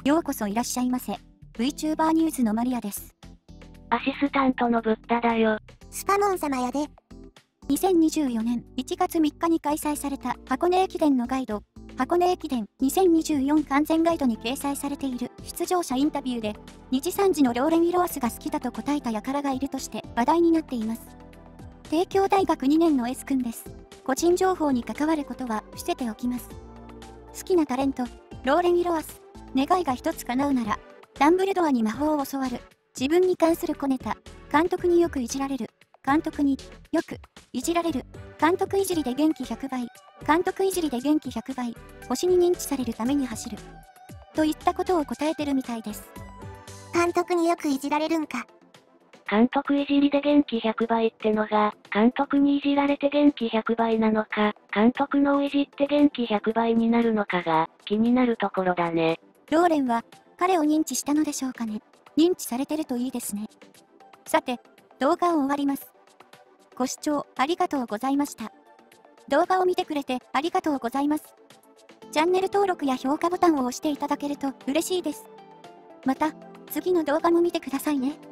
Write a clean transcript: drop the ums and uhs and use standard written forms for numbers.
ようこそいらっしゃいませ。VTuber ニュースのマリアです。 アシスタントのブッダだよ。 スパモン様やで。 2024年1月3日に開催された箱根駅伝のガイド、箱根駅伝2024完全ガイドに掲載されている出場者インタビューで、2時3時のローレン・ウィロアスが好きだと答えた輩がいるとして話題になっています。帝京大学2年の S 君です。個人情報に関わることは伏せておきます。好きなタレント、ローレン・ウィロアス。願いが一つ叶うなら、ダンブルドアに魔法を教わる。自分に関する小ネタ、監督によくいじられる。監督によくいじられる。監督いじりで元気100倍。監督いじりで元気100倍。星に認知されるために走る。といったことを答えてるみたいです。 監督によくいじられるんか。 監督いじりで元気100倍ってのが、監督にいじられて元気100倍なのか、監督のをいじって元気100倍になるのかが気になるところだね。 ローレンは彼を認知したのでしょうかね。認知されてるといいですね。さて、動画を終わります。ご視聴ありがとうございました。動画を見てくれてありがとうございます。チャンネル登録や評価ボタンを押していただけると嬉しいです。また、次の動画も見てくださいね。